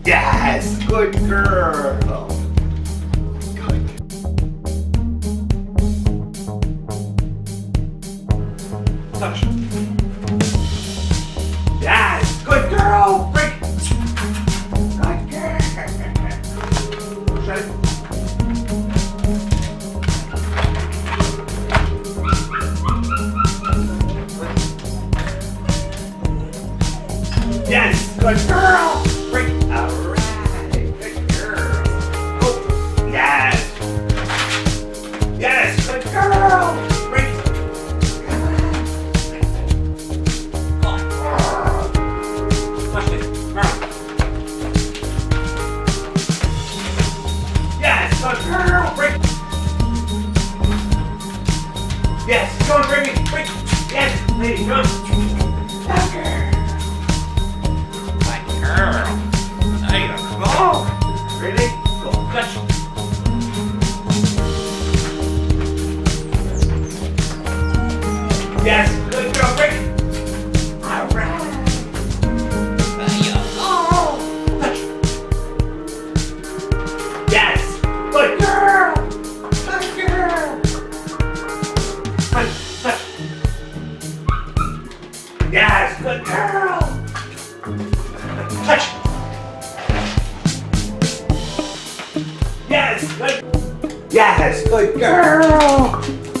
Yes, good girl. Good. Touch. Yes, good girl. Break. Good girl. Shut it. Yes, good girl. Break. All right, good girl. Oh, yes. Yes, good girl. Break. Come on. Push it. Girl. Yes, good girl. Break. Yes, go and bring me. Break. Yes, lady, come. Okay. Girl. There you go. Ready? Go. Touch. Yes. Good girl. Break. All right. There you go. Touch. Yes. Good girl. Good girl. Touch. Touch. Yes. Good girl. Touch. Yes, good. Yes, good girl.